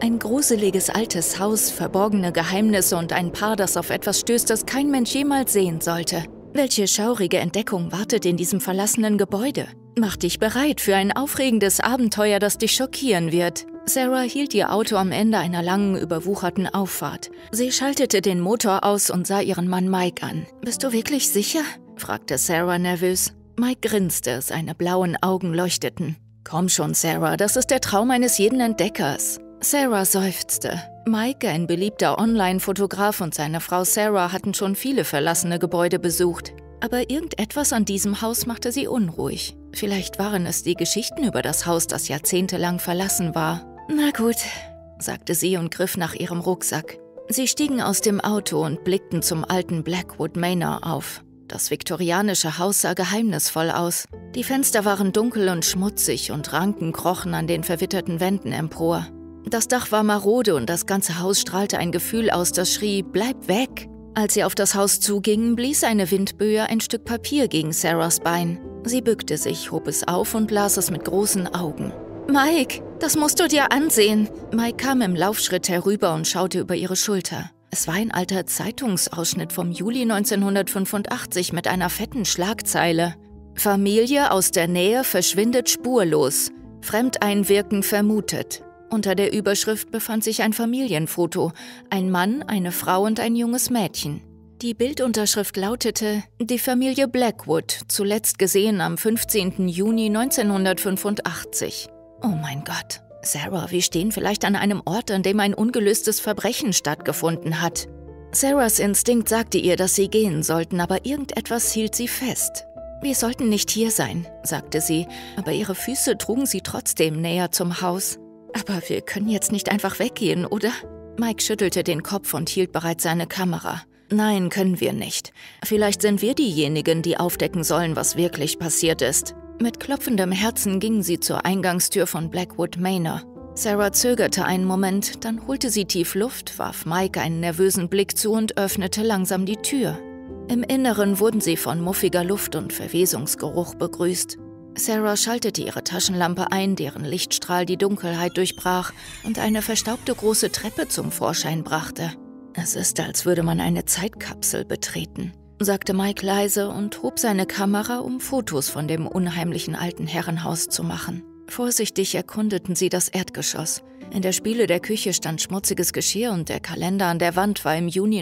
Ein gruseliges altes Haus, verborgene Geheimnisse und ein Paar, das auf etwas stößt, das kein Mensch jemals sehen sollte. Welche schaurige Entdeckung wartet in diesem verlassenen Gebäude? Mach dich bereit für ein aufregendes Abenteuer, das dich schockieren wird. Sarah hielt ihr Auto am Ende einer langen, überwucherten Auffahrt. Sie schaltete den Motor aus und sah ihren Mann Mike an. »Bist du wirklich sicher?« fragte Sarah nervös. Mike grinste, seine blauen Augen leuchteten. »Komm schon, Sarah, das ist der Traum eines jeden Entdeckers.« Sarah seufzte. Mike, ein beliebter Online-Fotograf, und seine Frau Sarah hatten schon viele verlassene Gebäude besucht. Aber irgendetwas an diesem Haus machte sie unruhig. Vielleicht waren es die Geschichten über das Haus, das jahrzehntelang verlassen war. »Na gut«, sagte sie und griff nach ihrem Rucksack. Sie stiegen aus dem Auto und blickten zum alten Blackwood Manor auf. Das viktorianische Haus sah geheimnisvoll aus. Die Fenster waren dunkel und schmutzig und Ranken krochen an den verwitterten Wänden empor. Das Dach war marode und das ganze Haus strahlte ein Gefühl aus, das schrie, »Bleib weg!« Als sie auf das Haus zugingen, blies eine Windböe ein Stück Papier gegen Sarahs Bein. Sie bückte sich, hob es auf und las es mit großen Augen. »Mike, das musst du dir ansehen!« Mike kam im Laufschritt herüber und schaute über ihre Schulter. Es war ein alter Zeitungsausschnitt vom Juli 1985 mit einer fetten Schlagzeile. »Familie aus der Nähe verschwindet spurlos. Fremdeinwirken vermutet.« Unter der Überschrift befand sich ein Familienfoto, ein Mann, eine Frau und ein junges Mädchen. Die Bildunterschrift lautete, die Familie Blackwood, zuletzt gesehen am 15. Juni 1985. Oh mein Gott, Sarah, wir stehen vielleicht an einem Ort, an dem ein ungelöstes Verbrechen stattgefunden hat. Sarahs Instinkt sagte ihr, dass sie gehen sollten, aber irgendetwas hielt sie fest. Wir sollten nicht hier sein, sagte sie, aber ihre Füße trugen sie trotzdem näher zum Haus. Aber wir können jetzt nicht einfach weggehen, oder? Mike schüttelte den Kopf und hielt bereits seine Kamera. Nein, können wir nicht. Vielleicht sind wir diejenigen, die aufdecken sollen, was wirklich passiert ist. Mit klopfendem Herzen gingen sie zur Eingangstür von Blackwood Manor. Sarah zögerte einen Moment, dann holte sie tief Luft, warf Mike einen nervösen Blick zu und öffnete langsam die Tür. Im Inneren wurden sie von muffiger Luft und Verwesungsgeruch begrüßt. Sarah schaltete ihre Taschenlampe ein, deren Lichtstrahl die Dunkelheit durchbrach und eine verstaubte große Treppe zum Vorschein brachte. »Es ist, als würde man eine Zeitkapsel betreten«, sagte Mike leise und hob seine Kamera, um Fotos von dem unheimlichen alten Herrenhaus zu machen. Vorsichtig erkundeten sie das Erdgeschoss. In der Spüle der Küche stand schmutziges Geschirr und der Kalender an der Wand war im Juni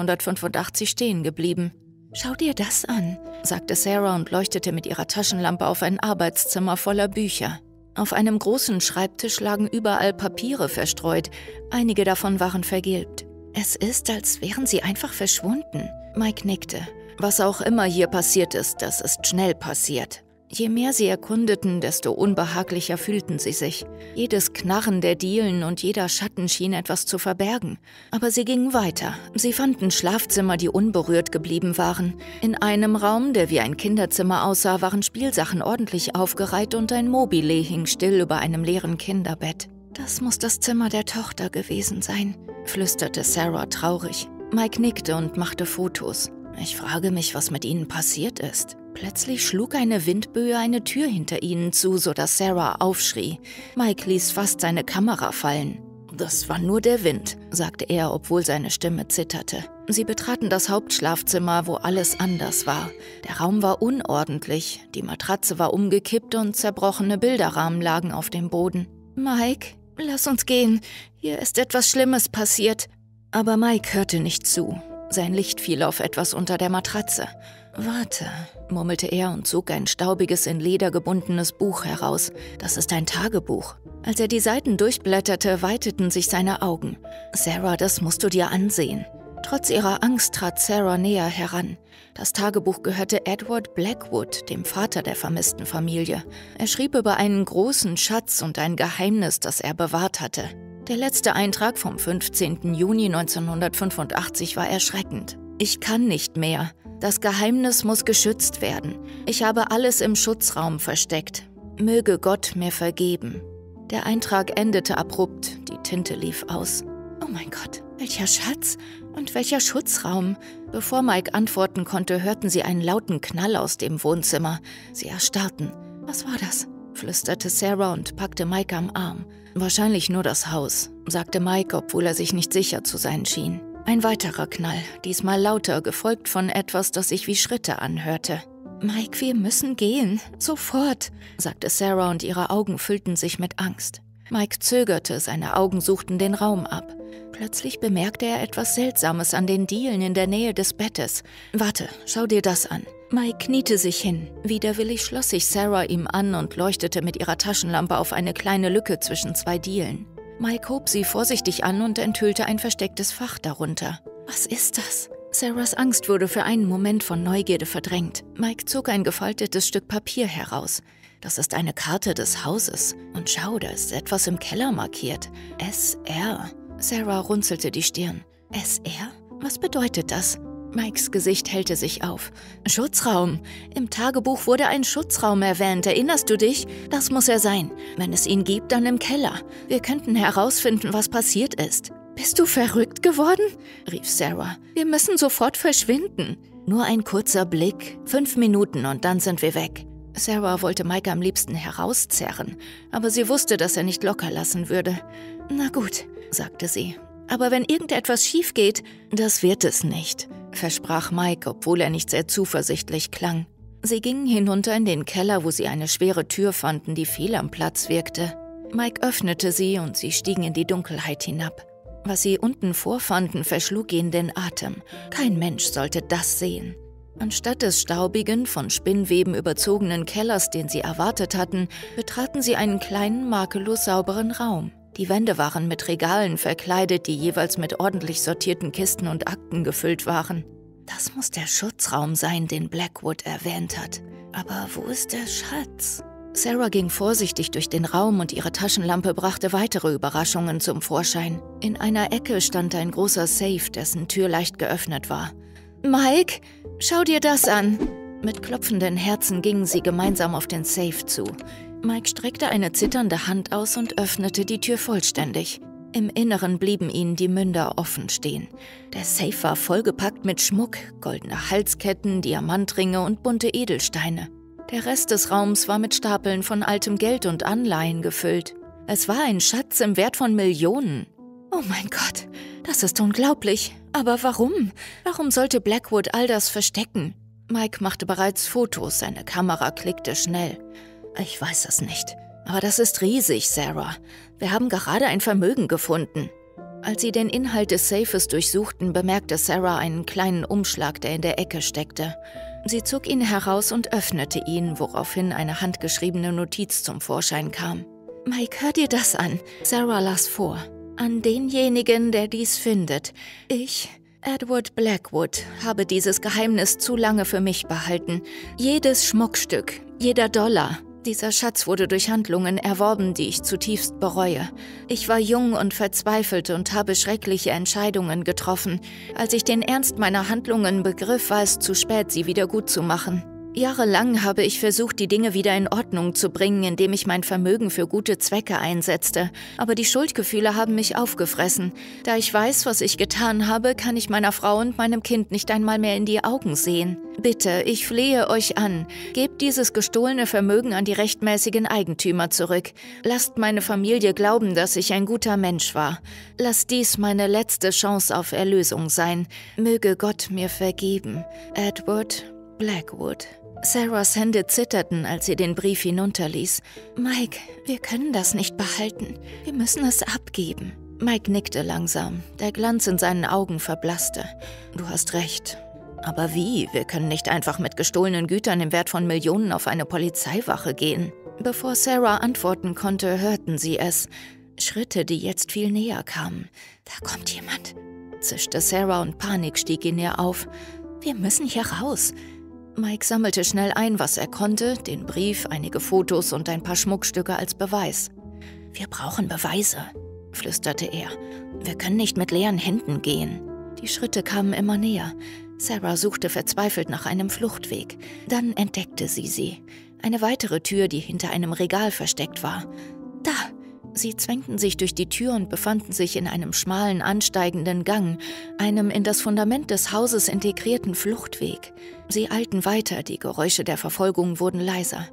1985 stehen geblieben. »Schau dir das an«, sagte Sarah und leuchtete mit ihrer Taschenlampe auf ein Arbeitszimmer voller Bücher. Auf einem großen Schreibtisch lagen überall Papiere verstreut, einige davon waren vergilbt. »Es ist, als wären sie einfach verschwunden«, Mike nickte. »Was auch immer hier passiert ist, das ist schnell passiert.« Je mehr sie erkundeten, desto unbehaglicher fühlten sie sich. Jedes Knarren der Dielen und jeder Schatten schien etwas zu verbergen. Aber sie gingen weiter. Sie fanden Schlafzimmer, die unberührt geblieben waren. In einem Raum, der wie ein Kinderzimmer aussah, waren Spielsachen ordentlich aufgereiht und ein Mobile hing still über einem leeren Kinderbett. »Das muss das Zimmer der Tochter gewesen sein«, flüsterte Sarah traurig. Mike nickte und machte Fotos. »Ich frage mich, was mit ihnen passiert ist.« Plötzlich schlug eine Windböe eine Tür hinter ihnen zu, sodass Sarah aufschrie. Mike ließ fast seine Kamera fallen. »Das war nur der Wind«, sagte er, obwohl seine Stimme zitterte. Sie betraten das Hauptschlafzimmer, wo alles anders war. Der Raum war unordentlich, die Matratze war umgekippt und zerbrochene Bilderrahmen lagen auf dem Boden. »Mike, lass uns gehen. Hier ist etwas Schlimmes passiert.« Aber Mike hörte nicht zu. Sein Licht fiel auf etwas unter der Matratze. »Warte«, murmelte er und zog ein staubiges, in Leder gebundenes Buch heraus. »Das ist ein Tagebuch.« Als er die Seiten durchblätterte, weiteten sich seine Augen. »Sarah, das musst du dir ansehen.« Trotz ihrer Angst trat Sarah näher heran. Das Tagebuch gehörte Edward Blackwood, dem Vater der vermissten Familie. Er schrieb über einen großen Schatz und ein Geheimnis, das er bewahrt hatte. Der letzte Eintrag vom 15. Juni 1985 war erschreckend. »Ich kann nicht mehr. Das Geheimnis muss geschützt werden. Ich habe alles im Schutzraum versteckt. Möge Gott mir vergeben.« Der Eintrag endete abrupt, die Tinte lief aus. »Oh mein Gott, welcher Schatz und welcher Schutzraum?« Bevor Mike antworten konnte, hörten sie einen lauten Knall aus dem Wohnzimmer. Sie erstarrten. »Was war das?« flüsterte Sarah und packte Mike am Arm. Wahrscheinlich nur das Haus, sagte Mike, obwohl er sich nicht sicher zu sein schien. Ein weiterer Knall, diesmal lauter, gefolgt von etwas, das sich wie Schritte anhörte. »Mike, wir müssen gehen, sofort«, sagte Sarah und ihre Augen füllten sich mit Angst. Mike zögerte, seine Augen suchten den Raum ab. Plötzlich bemerkte er etwas Seltsames an den Dielen in der Nähe des Bettes. »Warte, schau dir das an.« Mike kniete sich hin. Widerwillig schloss sich Sarah ihm an und leuchtete mit ihrer Taschenlampe auf eine kleine Lücke zwischen zwei Dielen. Mike hob sie vorsichtig an und enthüllte ein verstecktes Fach darunter. »Was ist das?« Sarahs Angst wurde für einen Moment von Neugierde verdrängt. Mike zog ein gefaltetes Stück Papier heraus. »Das ist eine Karte des Hauses. Und schau, da ist etwas im Keller markiert. SR.« Sarah runzelte die Stirn. »SR? Was bedeutet das?« Mikes Gesicht hellte sich auf. »Schutzraum. Im Tagebuch wurde ein Schutzraum erwähnt. Erinnerst du dich? Das muss er sein. Wenn es ihn gibt, dann im Keller. Wir könnten herausfinden, was passiert ist.« »Bist du verrückt geworden?« rief Sarah. »Wir müssen sofort verschwinden.« »Nur ein kurzer Blick. 5 Minuten und dann sind wir weg.« Sarah wollte Mike am liebsten herauszerren, aber sie wusste, dass er nicht locker lassen würde. »Na gut«, sagte sie. »Aber wenn irgendetwas schief geht, das wird es nicht«, versprach Mike, obwohl er nicht sehr zuversichtlich klang. Sie gingen hinunter in den Keller, wo sie eine schwere Tür fanden, die fehl am Platz wirkte. Mike öffnete sie und sie stiegen in die Dunkelheit hinab. Was sie unten vorfanden, verschlug ihnen den Atem. Kein Mensch sollte das sehen. Anstatt des staubigen, von Spinnweben überzogenen Kellers, den sie erwartet hatten, betraten sie einen kleinen, makellos sauberen Raum. Die Wände waren mit Regalen verkleidet, die jeweils mit ordentlich sortierten Kisten und Akten gefüllt waren. Das muss der Schutzraum sein, den Blackwood erwähnt hat. Aber wo ist der Schatz? Sarah ging vorsichtig durch den Raum und ihre Taschenlampe brachte weitere Überraschungen zum Vorschein. In einer Ecke stand ein großer Safe, dessen Tür leicht geöffnet war. »Mike, schau dir das an!« Mit klopfenden Herzen gingen sie gemeinsam auf den Safe zu. Mike streckte eine zitternde Hand aus und öffnete die Tür vollständig. Im Inneren blieben ihnen die Münder offen stehen. Der Safe war vollgepackt mit Schmuck, goldene Halsketten, Diamantringe und bunte Edelsteine. Der Rest des Raums war mit Stapeln von altem Geld und Anleihen gefüllt. Es war ein Schatz im Wert von Millionen. »Oh mein Gott, das ist unglaublich. Aber warum? Warum sollte Blackwood all das verstecken?« Mike machte bereits Fotos, seine Kamera klickte schnell. »Ich weiß es nicht. Aber das ist riesig, Sarah. Wir haben gerade ein Vermögen gefunden.« Als sie den Inhalt des Safes durchsuchten, bemerkte Sarah einen kleinen Umschlag, der in der Ecke steckte. Sie zog ihn heraus und öffnete ihn, woraufhin eine handgeschriebene Notiz zum Vorschein kam. »Mike, hör dir das an.« Sarah las vor. »An denjenigen, der dies findet. Ich, Edward Blackwood, habe dieses Geheimnis zu lange für mich behalten. Jedes Schmuckstück, jeder Dollar. Dieser Schatz wurde durch Handlungen erworben, die ich zutiefst bereue. Ich war jung und verzweifelt und habe schreckliche Entscheidungen getroffen. Als ich den Ernst meiner Handlungen begriff, war es zu spät, sie wieder gut zu machen. Jahrelang habe ich versucht, die Dinge wieder in Ordnung zu bringen, indem ich mein Vermögen für gute Zwecke einsetzte. Aber die Schuldgefühle haben mich aufgefressen. Da ich weiß, was ich getan habe, kann ich meiner Frau und meinem Kind nicht einmal mehr in die Augen sehen. Bitte, ich flehe euch an, gebt dieses gestohlene Vermögen an die rechtmäßigen Eigentümer zurück. Lasst meine Familie glauben, dass ich ein guter Mensch war. Lasst dies meine letzte Chance auf Erlösung sein. Möge Gott mir vergeben. Edward Blackwood.« Sarahs Hände zitterten, als sie den Brief hinunterließ. »Mike, wir können das nicht behalten. Wir müssen es abgeben.« Mike nickte langsam. Der Glanz in seinen Augen verblasste. »Du hast recht. Aber wie? Wir können nicht einfach mit gestohlenen Gütern im Wert von Millionen auf eine Polizeiwache gehen.« Bevor Sarah antworten konnte, hörten sie es. Schritte, die jetzt viel näher kamen. »Da kommt jemand«, zischte Sarah und Panik stieg in ihr auf. »Wir müssen hier raus.« Mike sammelte schnell ein, was er konnte, den Brief, einige Fotos und ein paar Schmuckstücke als Beweis. »Wir brauchen Beweise«, flüsterte er. »Wir können nicht mit leeren Händen gehen.« Die Schritte kamen immer näher. Sarah suchte verzweifelt nach einem Fluchtweg. Dann entdeckte sie. Eine weitere Tür, die hinter einem Regal versteckt war. »Da!« Sie zwängten sich durch die Tür und befanden sich in einem schmalen, ansteigenden Gang, einem in das Fundament des Hauses integrierten Fluchtweg. Sie eilten weiter, die Geräusche der Verfolgung wurden leiser.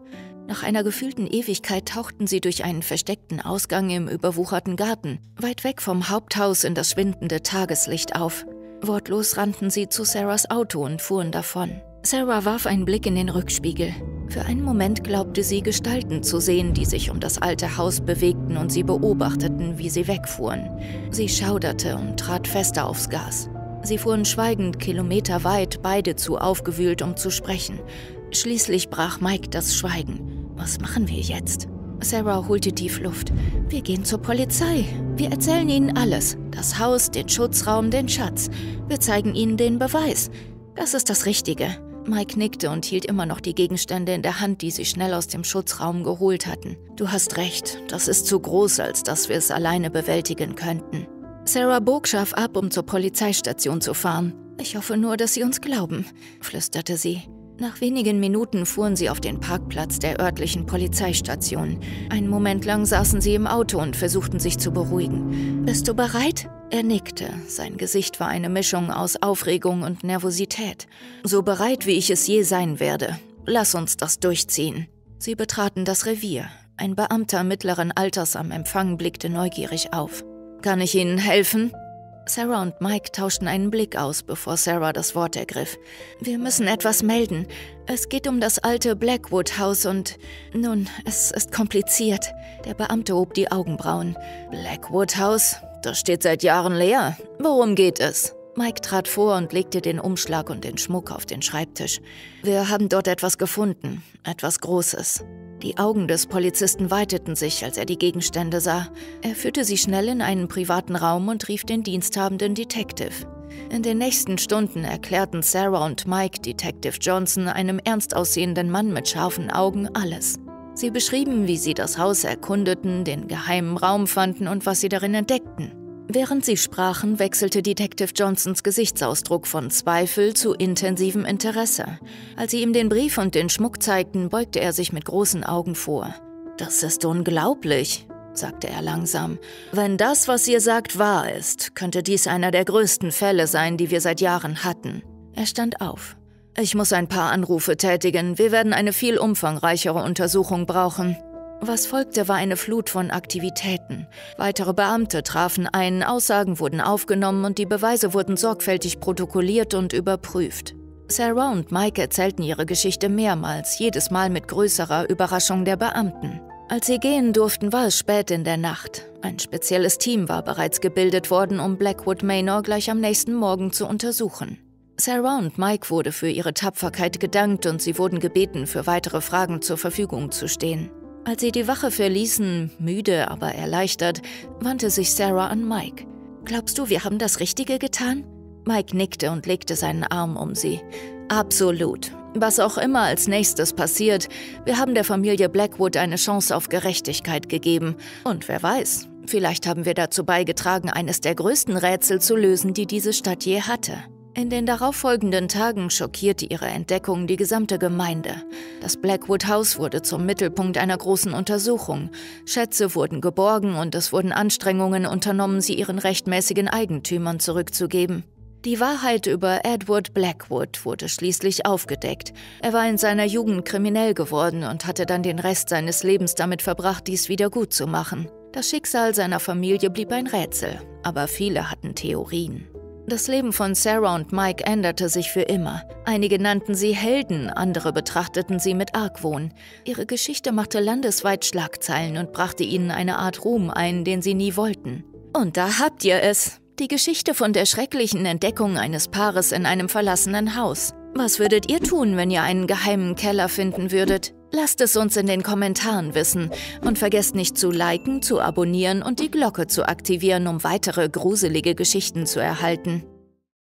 Nach einer gefühlten Ewigkeit tauchten sie durch einen versteckten Ausgang im überwucherten Garten, weit weg vom Haupthaus in das schwindende Tageslicht auf. Wortlos rannten sie zu Sarahs Auto und fuhren davon. Sarah warf einen Blick in den Rückspiegel. Für einen Moment glaubte sie, Gestalten zu sehen, die sich um das alte Haus bewegten und sie beobachteten, wie sie wegfuhren. Sie schauderte und trat fester aufs Gas. Sie fuhren schweigend kilometerweit, beide zu aufgewühlt, um zu sprechen. Schließlich brach Mike das Schweigen. Was machen wir jetzt? Sarah holte tief Luft. Wir gehen zur Polizei. Wir erzählen ihnen alles. Das Haus, den Schutzraum, den Schatz. Wir zeigen ihnen den Beweis. Das ist das Richtige. Mike nickte und hielt immer noch die Gegenstände in der Hand, die sie schnell aus dem Schutzraum geholt hatten. Du hast recht. Das ist zu groß, als dass wir es alleine bewältigen könnten. Sarah bog scharf ab, um zur Polizeistation zu fahren. Ich hoffe nur, dass Sie uns glauben, flüsterte sie. Nach wenigen Minuten fuhren sie auf den Parkplatz der örtlichen Polizeistation. Einen Moment lang saßen sie im Auto und versuchten sich zu beruhigen. Bist du bereit? Er nickte. Sein Gesicht war eine Mischung aus Aufregung und Nervosität. So bereit, wie ich es je sein werde. Lass uns das durchziehen. Sie betraten das Revier. Ein Beamter mittleren Alters am Empfang blickte neugierig auf. Kann ich Ihnen helfen? Sarah und Mike tauschten einen Blick aus, bevor Sarah das Wort ergriff. Wir müssen etwas melden. Es geht um das alte Blackwood-Haus und... Nun, es ist kompliziert. Der Beamte hob die Augenbrauen. Blackwood-Haus? Das steht seit Jahren leer. Worum geht es? Mike trat vor und legte den Umschlag und den Schmuck auf den Schreibtisch. Wir haben dort etwas gefunden. Etwas Großes. Die Augen des Polizisten weiteten sich, als er die Gegenstände sah. Er führte sie schnell in einen privaten Raum und rief den diensthabenden Detective. In den nächsten Stunden erklärten Sarah und Mike Detective Johnson, einem ernst aussehenden Mann mit scharfen Augen, alles. Sie beschrieben, wie sie das Haus erkundeten, den geheimen Raum fanden und was sie darin entdeckten. Während sie sprachen, wechselte Detective Johnsons Gesichtsausdruck von Zweifel zu intensivem Interesse. Als sie ihm den Brief und den Schmuck zeigten, beugte er sich mit großen Augen vor. »Das ist unglaublich«, sagte er langsam. »Wenn das, was ihr sagt, wahr ist, könnte dies einer der größten Fälle sein, die wir seit Jahren hatten.« Er stand auf. »Ich muss ein paar Anrufe tätigen. Wir werden eine viel umfangreichere Untersuchung brauchen.« Was folgte, war eine Flut von Aktivitäten. Weitere Beamte trafen ein, Aussagen wurden aufgenommen und die Beweise wurden sorgfältig protokolliert und überprüft. Sarah und Mike erzählten ihre Geschichte mehrmals, jedes Mal mit größerer Überraschung der Beamten. Als sie gehen durften, war es spät in der Nacht. Ein spezielles Team war bereits gebildet worden, um Blackwood Manor gleich am nächsten Morgen zu untersuchen. Sarah und Mike wurde für ihre Tapferkeit gedankt und sie wurden gebeten, für weitere Fragen zur Verfügung zu stehen. Als sie die Wache verließen, müde, aber erleichtert, wandte sich Sarah an Mike. »Glaubst du, wir haben das Richtige getan?« Mike nickte und legte seinen Arm um sie. »Absolut. Was auch immer als nächstes passiert, wir haben der Familie Blackwood eine Chance auf Gerechtigkeit gegeben. Und wer weiß, vielleicht haben wir dazu beigetragen, eines der größten Rätsel zu lösen, die diese Stadt je hatte.« In den darauffolgenden Tagen schockierte ihre Entdeckung die gesamte Gemeinde. Das Blackwood House wurde zum Mittelpunkt einer großen Untersuchung. Schätze wurden geborgen und es wurden Anstrengungen unternommen, sie ihren rechtmäßigen Eigentümern zurückzugeben. Die Wahrheit über Edward Blackwood wurde schließlich aufgedeckt. Er war in seiner Jugend kriminell geworden und hatte dann den Rest seines Lebens damit verbracht, dies wieder gut zu machen. Das Schicksal seiner Familie blieb ein Rätsel, aber viele hatten Theorien. Das Leben von Sarah und Mike änderte sich für immer. Einige nannten sie Helden, andere betrachteten sie mit Argwohn. Ihre Geschichte machte landesweit Schlagzeilen und brachte ihnen eine Art Ruhm ein, den sie nie wollten. Und da habt ihr es. Die Geschichte von der schrecklichen Entdeckung eines Paares in einem verlassenen Haus. Was würdet ihr tun, wenn ihr einen geheimen Keller finden würdet? Lasst es uns in den Kommentaren wissen und vergesst nicht zu liken, zu abonnieren und die Glocke zu aktivieren, um weitere gruselige Geschichten zu erhalten.